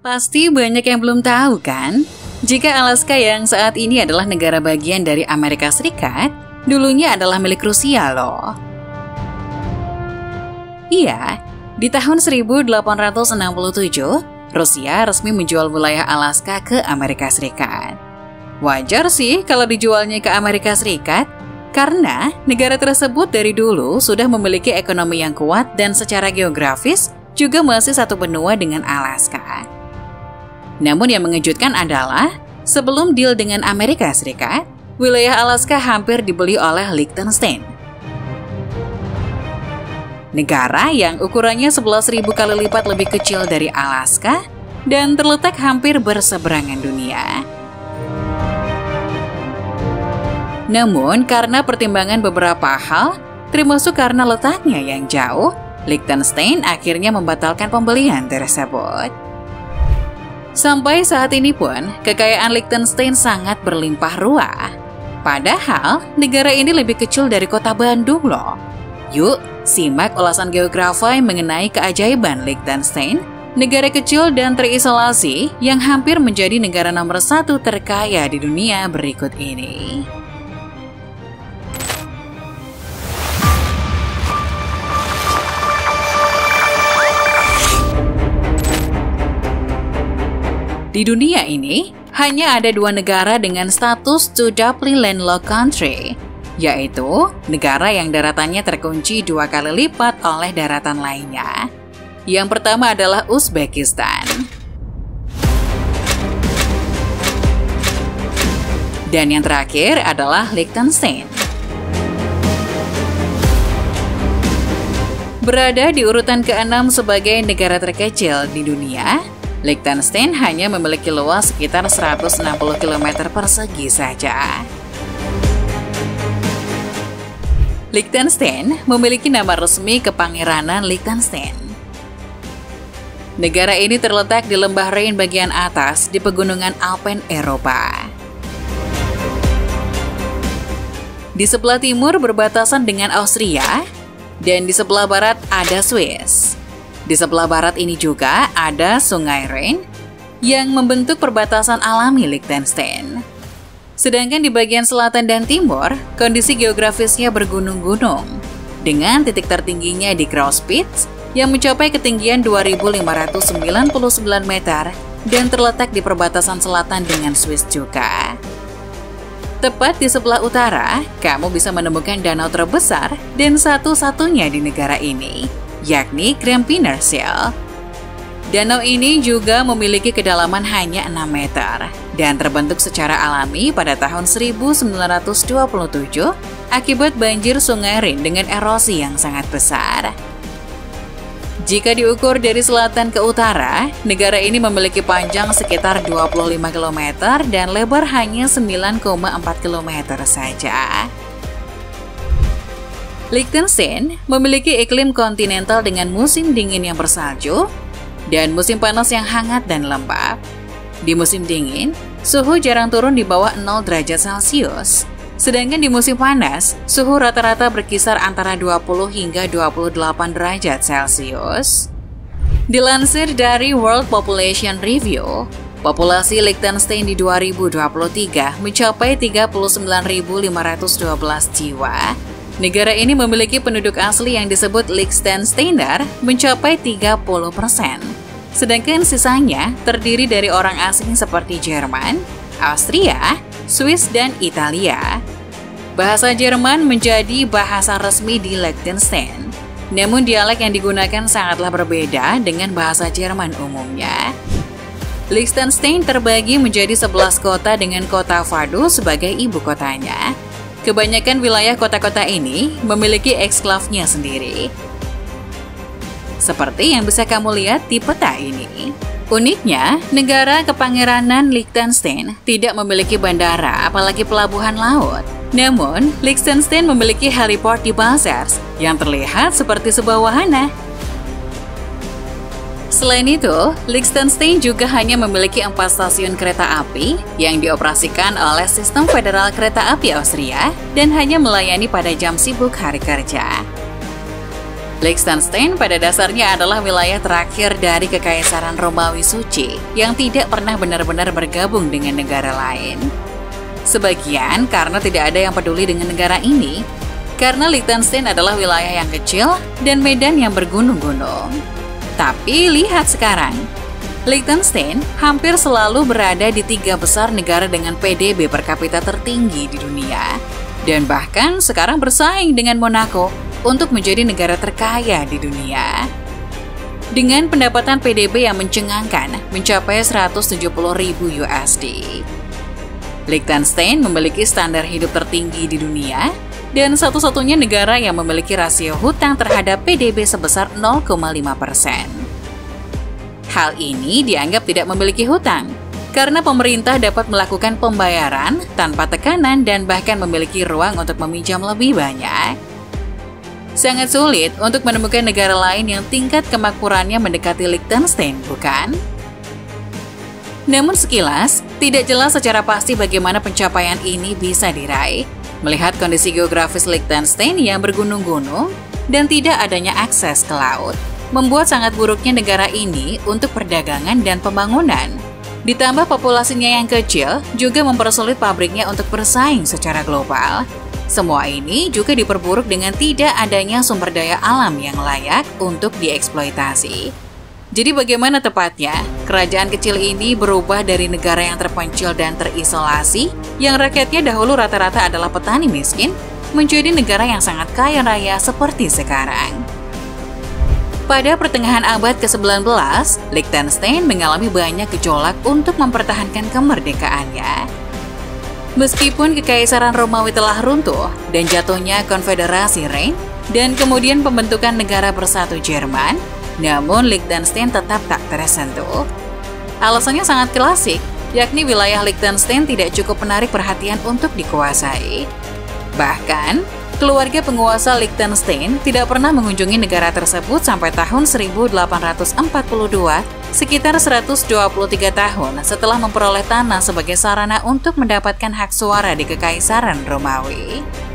Pasti banyak yang belum tahu kan? Jika Alaska yang saat ini adalah negara bagian dari Amerika Serikat, dulunya adalah milik Rusia loh. Iya, di tahun 1867, Rusia resmi menjual wilayah Alaska ke Amerika Serikat. Wajar sih kalau dijualnya ke Amerika Serikat, karena negara tersebut dari dulu sudah memiliki ekonomi yang kuat dan secara geografis juga masih satu benua dengan Alaska. Namun yang mengejutkan adalah, sebelum deal dengan Amerika Serikat, wilayah Alaska hampir dibeli oleh Liechtenstein. Negara yang ukurannya 11.000 kali lipat lebih kecil dari Alaska dan terletak hampir berseberangan dunia. Namun karena pertimbangan beberapa hal, termasuk karena letaknya yang jauh, Liechtenstein akhirnya membatalkan pembelian tersebut. Sampai saat ini pun, kekayaan Liechtenstein sangat berlimpah ruah. Padahal, negara ini lebih kecil dari kota Bandung loh. Yuk, simak ulasan geografi mengenai keajaiban Liechtenstein, negara kecil dan terisolasi yang hampir menjadi negara nomor 1 terkaya di dunia berikut ini. Di dunia ini, hanya ada 2 negara dengan status to doubly landlocked country, yaitu negara yang daratannya terkunci 2 kali lipat oleh daratan lainnya. Yang pertama adalah Uzbekistan. Dan yang terakhir adalah Liechtenstein. Berada di urutan ke-6 sebagai negara terkecil di dunia, Liechtenstein hanya memiliki luas sekitar 160 km persegi saja. Liechtenstein memiliki nama resmi Kepangeranan Liechtenstein. Negara ini terletak di lembah Rhine bagian atas di pegunungan Alpen Eropa. Di sebelah timur berbatasan dengan Austria, dan di sebelah barat ada Swiss. Di sebelah barat ini juga ada Sungai Rhine yang membentuk perbatasan alami Liechtenstein. Sedangkan di bagian selatan dan timur, kondisi geografisnya bergunung-gunung, dengan titik tertingginya di Grauspitz yang mencapai ketinggian 2.599 meter dan terletak di perbatasan selatan dengan Swiss juga. Tepat di sebelah utara, kamu bisa menemukan danau terbesar dan satu-satunya di negara ini, yakni Grampinerseel. Danau ini juga memiliki kedalaman hanya 6 meter dan terbentuk secara alami pada tahun 1927 akibat banjir Sungai Rhine dengan erosi yang sangat besar. Jika diukur dari selatan ke utara, negara ini memiliki panjang sekitar 25 km dan lebar hanya 9,4 km saja. Liechtenstein memiliki iklim kontinental dengan musim dingin yang bersalju dan musim panas yang hangat dan lembab. Di musim dingin, suhu jarang turun di bawah 0 derajat Celcius. Sedangkan di musim panas, suhu rata-rata berkisar antara 20 hingga 28 derajat Celcius. Dilansir dari World Population Review, populasi Liechtenstein di 2023 mencapai 39.512 jiwa. Negara ini memiliki penduduk asli yang disebut Liechtensteiner mencapai 30%. Sedangkan sisanya terdiri dari orang asing seperti Jerman, Austria, Swiss, dan Italia. Bahasa Jerman menjadi bahasa resmi di Liechtenstein. Namun dialek yang digunakan sangatlah berbeda dengan bahasa Jerman umumnya. Liechtenstein terbagi menjadi 11 kota dengan kota Vaduz sebagai ibu kotanya. Kebanyakan wilayah kota-kota ini memiliki eksklafnya sendiri. Seperti yang bisa kamu lihat di peta ini. Uniknya, negara Kepangeranan Liechtenstein tidak memiliki bandara apalagi pelabuhan laut. Namun, Liechtenstein memiliki heliport di Balzers yang terlihat seperti sebuah wahana. Selain itu, Liechtenstein juga hanya memiliki 4 stasiun kereta api yang dioperasikan oleh Sistem Federal Kereta Api Austria dan hanya melayani pada jam sibuk hari kerja. Liechtenstein pada dasarnya adalah wilayah terakhir dari Kekaisaran Romawi Suci yang tidak pernah benar-benar bergabung dengan negara lain. Sebagian karena tidak ada yang peduli dengan negara ini, karena Liechtenstein adalah wilayah yang kecil dan medan yang bergunung-gunung. Tapi lihat sekarang, Liechtenstein hampir selalu berada di 3 besar negara dengan PDB per kapita tertinggi di dunia, dan bahkan sekarang bersaing dengan Monaco untuk menjadi negara terkaya di dunia. Dengan pendapatan PDB yang mencengangkan mencapai 170.000 USD. Liechtenstein memiliki standar hidup tertinggi di dunia dan satu-satunya negara yang memiliki rasio hutang terhadap PDB sebesar 0,5%. Hal ini dianggap tidak memiliki hutang karena pemerintah dapat melakukan pembayaran tanpa tekanan dan bahkan memiliki ruang untuk meminjam lebih banyak. Sangat sulit untuk menemukan negara lain yang tingkat kemakmurannya mendekati Liechtenstein, bukan? Namun sekilas, tidak jelas secara pasti bagaimana pencapaian ini bisa diraih, melihat kondisi geografis Liechtenstein yang bergunung-gunung dan tidak adanya akses ke laut, membuat sangat buruknya negara ini untuk perdagangan dan pembangunan. Ditambah populasinya yang kecil juga mempersulit pabriknya untuk bersaing secara global. Semua ini juga diperburuk dengan tidak adanya sumber daya alam yang layak untuk dieksploitasi. Jadi bagaimana tepatnya kerajaan kecil ini berubah dari negara yang terpencil dan terisolasi, yang rakyatnya dahulu rata-rata adalah petani miskin, menjadi negara yang sangat kaya raya seperti sekarang. Pada pertengahan abad ke-19, Liechtenstein mengalami banyak gejolak untuk mempertahankan kemerdekaannya. Meskipun Kekaisaran Romawi telah runtuh dan jatuhnya Konfederasi Rhine dan kemudian pembentukan negara bersatu Jerman, namun Liechtenstein tetap tak tersentuh. Alasannya sangat klasik, yakni wilayah Liechtenstein tidak cukup menarik perhatian untuk dikuasai. Bahkan, keluarga penguasa Liechtenstein tidak pernah mengunjungi negara tersebut sampai tahun 1842, sekitar 123 tahun setelah memperoleh tanah sebagai sarana untuk mendapatkan hak suara di Kekaisaran Romawi.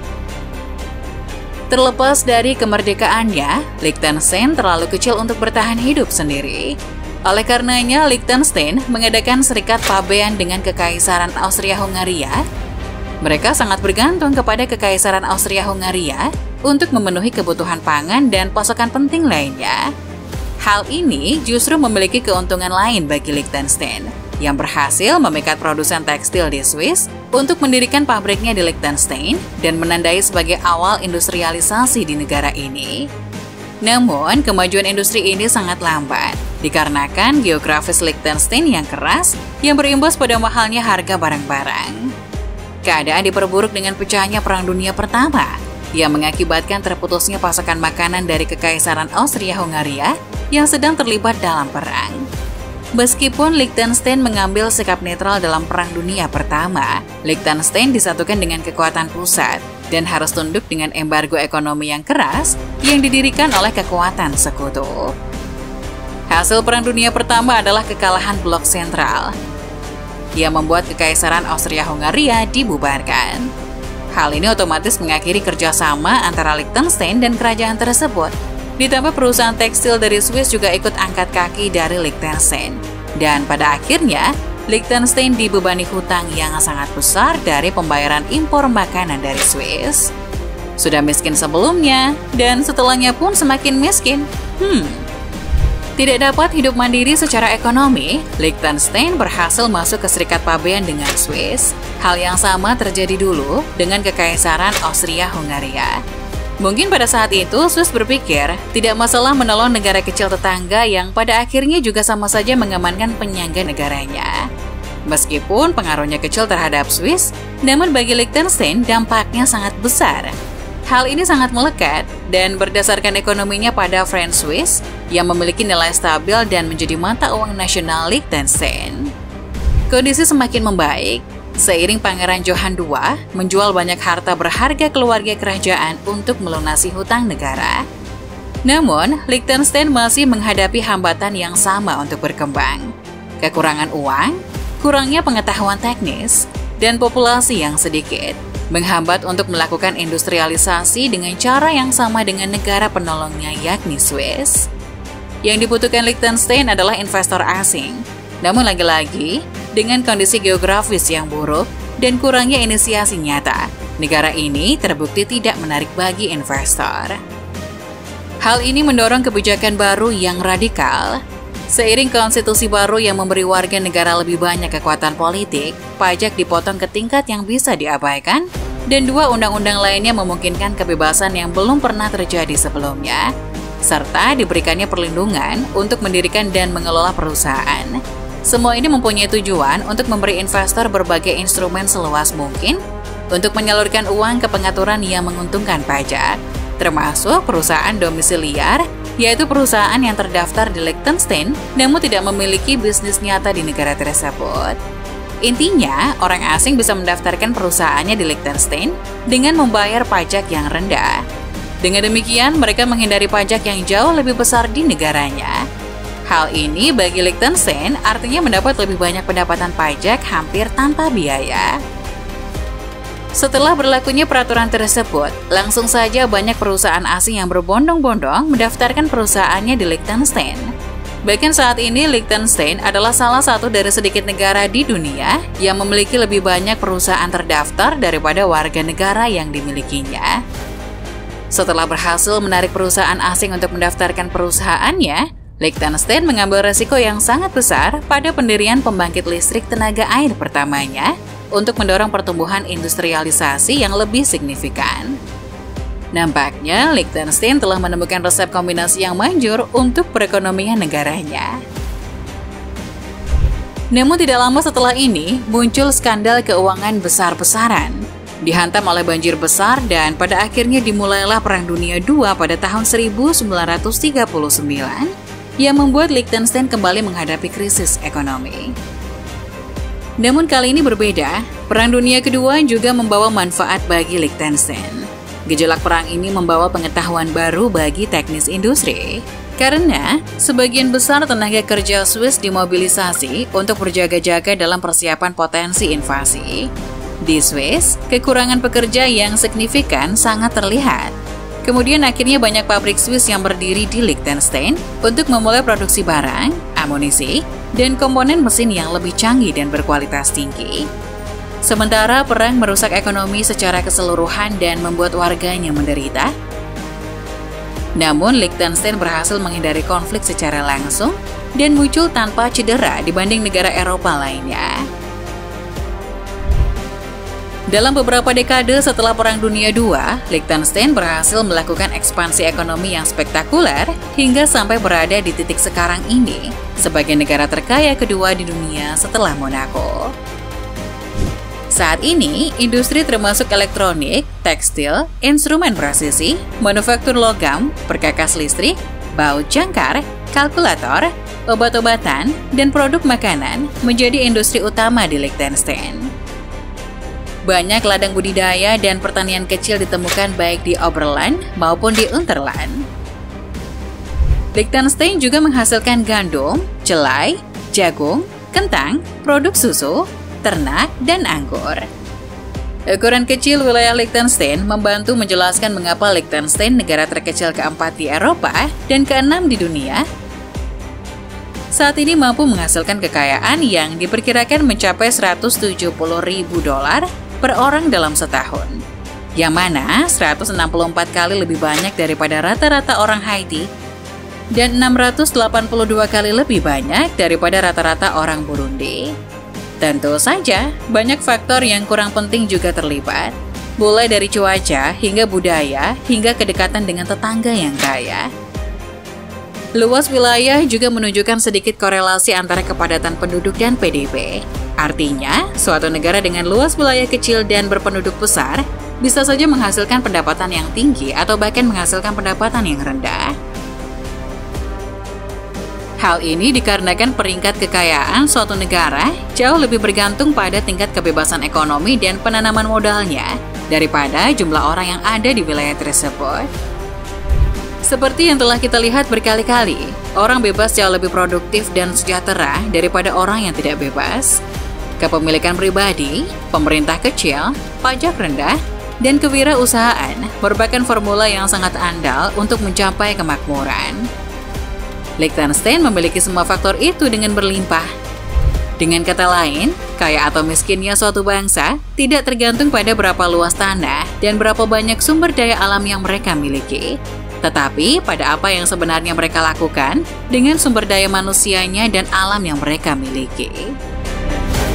Terlepas dari kemerdekaannya, Liechtenstein terlalu kecil untuk bertahan hidup sendiri. Oleh karenanya, Liechtenstein mengadakan serikat pabean dengan Kekaisaran Austria-Hungaria. Mereka sangat bergantung kepada Kekaisaran Austria-Hungaria untuk memenuhi kebutuhan pangan dan pasokan penting lainnya. Hal ini justru memiliki keuntungan lain bagi Liechtenstein, yang berhasil memikat produsen tekstil di Swiss untuk mendirikan pabriknya di Liechtenstein dan menandai sebagai awal industrialisasi di negara ini. Namun, kemajuan industri ini sangat lambat, dikarenakan geografis Liechtenstein yang keras yang berimbas pada mahalnya harga barang-barang. Keadaan diperburuk dengan pecahnya Perang Dunia Pertama, yang mengakibatkan terputusnya pasokan makanan dari Kekaisaran Austria-Hungaria yang sedang terlibat dalam perang. Meskipun Liechtenstein mengambil sikap netral dalam Perang Dunia Pertama, Liechtenstein disatukan dengan kekuatan pusat dan harus tunduk dengan embargo ekonomi yang keras yang didirikan oleh kekuatan sekutu. Hasil Perang Dunia Pertama adalah kekalahan Blok Sentral, yang membuat Kekaisaran Austria-Hungaria dibubarkan. Hal ini otomatis mengakhiri kerjasama antara Liechtenstein dan kerajaan tersebut. Ditambah perusahaan tekstil dari Swiss juga ikut angkat kaki dari Liechtenstein. Dan pada akhirnya, Liechtenstein dibebani hutang yang sangat besar dari pembayaran impor makanan dari Swiss. Sudah miskin sebelumnya, dan setelahnya pun semakin miskin. Tidak dapat hidup mandiri secara ekonomi, Liechtenstein berhasil masuk ke serikat pabean dengan Swiss. Hal yang sama terjadi dulu dengan Kekaisaran Austria-Hungaria. Mungkin pada saat itu, Swiss berpikir tidak masalah menolong negara kecil tetangga yang pada akhirnya juga sama saja mengamankan penyangga negaranya. Meskipun pengaruhnya kecil terhadap Swiss, namun bagi Liechtenstein dampaknya sangat besar. Hal ini sangat melekat dan berdasarkan ekonominya pada franc Swiss yang memiliki nilai stabil dan menjadi mata uang nasional Liechtenstein. Kondisi semakin membaik seiring Pangeran Johann II menjual banyak harta berharga keluarga kerajaan untuk melunasi hutang negara. Namun, Liechtenstein masih menghadapi hambatan yang sama untuk berkembang. Kekurangan uang, kurangnya pengetahuan teknis, dan populasi yang sedikit. menghambat untuk melakukan industrialisasi dengan cara yang sama dengan negara penolongnya yakni Swiss. Yang dibutuhkan Liechtenstein adalah investor asing. Namun lagi-lagi, dengan kondisi geografis yang buruk dan kurangnya inisiasi nyata, negara ini terbukti tidak menarik bagi investor. Hal ini mendorong kebijakan baru yang radikal. Seiring konstitusi baru yang memberi warga negara lebih banyak kekuatan politik, pajak dipotong ke tingkat yang bisa diabaikan, dan 2 undang-undang lainnya memungkinkan kebebasan yang belum pernah terjadi sebelumnya, serta diberikannya perlindungan untuk mendirikan dan mengelola perusahaan. Semua ini mempunyai tujuan untuk memberi investor berbagai instrumen seluas mungkin untuk menyalurkan uang ke pengaturan yang menguntungkan pajak, termasuk perusahaan domisiliar, yaitu perusahaan yang terdaftar di Liechtenstein namun tidak memiliki bisnis nyata di negara tersebut. Intinya, orang asing bisa mendaftarkan perusahaannya di Liechtenstein dengan membayar pajak yang rendah. Dengan demikian, mereka menghindari pajak yang jauh lebih besar di negaranya. Hal ini bagi Liechtenstein artinya mendapat lebih banyak pendapatan pajak hampir tanpa biaya. Setelah berlakunya peraturan tersebut, langsung saja banyak perusahaan asing yang berbondong-bondong mendaftarkan perusahaannya di Liechtenstein. Bahkan saat ini, Liechtenstein adalah salah satu dari sedikit negara di dunia yang memiliki lebih banyak perusahaan terdaftar daripada warga negara yang dimilikinya. Setelah berhasil menarik perusahaan asing untuk mendaftarkan perusahaannya, Liechtenstein mengambil resiko yang sangat besar pada pendirian pembangkit listrik tenaga air pertamanya untuk mendorong pertumbuhan industrialisasi yang lebih signifikan. Nampaknya, Liechtenstein telah menemukan resep kombinasi yang manjur untuk perekonomian negaranya. Namun tidak lama setelah ini, muncul skandal keuangan besar-besaran. Dihantam oleh banjir besar dan pada akhirnya dimulailah Perang Dunia II pada tahun 1939 yang membuat Liechtenstein kembali menghadapi krisis ekonomi. Namun kali ini berbeda, Perang Dunia Kedua juga membawa manfaat bagi Liechtenstein. Gejolak perang ini membawa pengetahuan baru bagi teknis industri, karena sebagian besar tenaga kerja Swiss dimobilisasi untuk berjaga-jaga dalam persiapan potensi invasi. Di Swiss, kekurangan pekerja yang signifikan sangat terlihat. Kemudian akhirnya banyak pabrik Swiss yang berdiri di Liechtenstein untuk memulai produksi barang, amunisi, dan komponen mesin yang lebih canggih dan berkualitas tinggi. Sementara perang merusak ekonomi secara keseluruhan dan membuat warganya menderita. Namun Liechtenstein berhasil menghindari konflik secara langsung dan muncul tanpa cedera dibanding negara Eropa lainnya. Dalam beberapa dekade setelah Perang Dunia II, Liechtenstein berhasil melakukan ekspansi ekonomi yang spektakuler hingga sampai berada di titik sekarang ini sebagai negara terkaya kedua di dunia setelah Monaco. Saat ini, industri termasuk elektronik, tekstil, instrumen presisi, manufaktur logam, perkakas listrik, baut jangkar, kalkulator, obat-obatan, dan produk makanan menjadi industri utama di Liechtenstein. Banyak ladang budidaya dan pertanian kecil ditemukan baik di Oberland maupun di Unterland. Liechtenstein juga menghasilkan gandum, jelai, jagung, kentang, produk susu, ternak, dan anggur. Ukuran kecil wilayah Liechtenstein membantu menjelaskan mengapa Liechtenstein negara terkecil keempat di Eropa dan keenam di dunia. Saat ini mampu menghasilkan kekayaan yang diperkirakan mencapai $170.000 per orang dalam setahun, yang mana 164 kali lebih banyak daripada rata-rata orang Haiti dan 682 kali lebih banyak daripada rata-rata orang Burundi. Tentu saja, banyak faktor yang kurang penting juga terlibat, mulai dari cuaca hingga budaya hingga kedekatan dengan tetangga yang kaya. Luas wilayah juga menunjukkan sedikit korelasi antara kepadatan penduduk dan PDB. Artinya, suatu negara dengan luas wilayah kecil dan berpenduduk besar bisa saja menghasilkan pendapatan yang tinggi atau bahkan menghasilkan pendapatan yang rendah. Hal ini dikarenakan peringkat kekayaan suatu negara jauh lebih bergantung pada tingkat kebebasan ekonomi dan penanaman modalnya daripada jumlah orang yang ada di wilayah tersebut. Seperti yang telah kita lihat berkali-kali, orang bebas jauh lebih produktif dan sejahtera daripada orang yang tidak bebas. Kepemilikan pribadi, pemerintah kecil, pajak rendah, dan kewirausahaan merupakan formula yang sangat andal untuk mencapai kemakmuran. Liechtenstein memiliki semua faktor itu dengan berlimpah. Dengan kata lain, kaya atau miskinnya suatu bangsa tidak tergantung pada berapa luas tanah dan berapa banyak sumber daya alam yang mereka miliki, tetapi pada apa yang sebenarnya mereka lakukan dengan sumber daya manusianya dan alam yang mereka miliki.